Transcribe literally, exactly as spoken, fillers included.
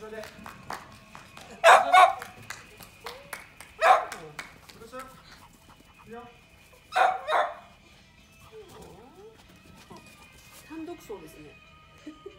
それで。 単独走ですね。